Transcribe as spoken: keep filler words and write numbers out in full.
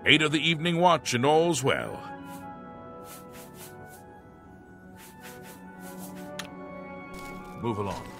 Eight of the evening watch and all's well. Move along.